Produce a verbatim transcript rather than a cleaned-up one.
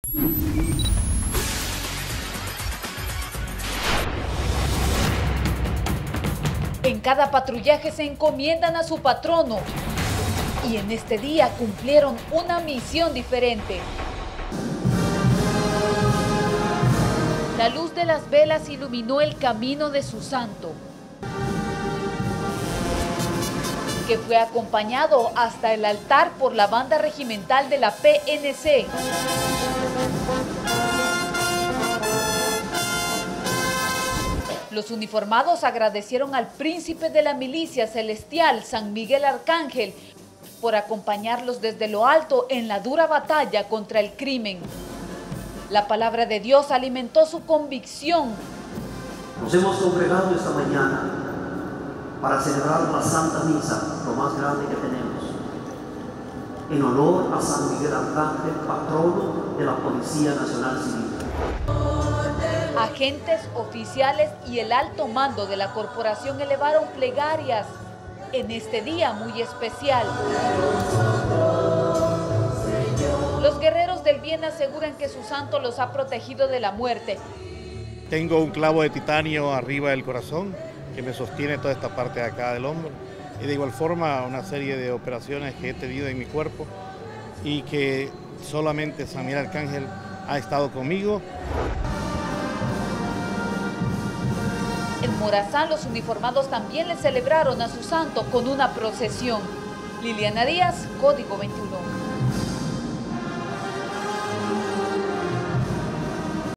En cada patrullaje se encomiendan a su patrono y en este día cumplieron una misión diferente. La luz de las velas iluminó el camino de su santo, que fue acompañado hasta el altar por la banda regimental de la P N C. Los uniformados agradecieron al príncipe de la milicia celestial, San Miguel Arcángel, por acompañarlos desde lo alto en la dura batalla contra el crimen. La palabra de Dios alimentó su convicción. Nos hemos congregado esta mañana para celebrar la Santa Misa, lo más grande que tenemos, en honor a San Miguel Arcángel, patrono de la Policía Nacional Civil. Agentes, oficiales y el alto mando de la corporación elevaron plegarias en este día muy especial. Los guerreros del bien aseguran que su santo los ha protegido de la muerte. Tengo un clavo de titanio arriba del corazón que me sostiene toda esta parte de acá del hombro. Y de igual forma una serie de operaciones que he tenido en mi cuerpo y que solamente San Miguel Arcángel ha estado conmigo. En Morazán, los uniformados también le celebraron a su santo con una procesión. Liliana Díaz, Código veintiuno.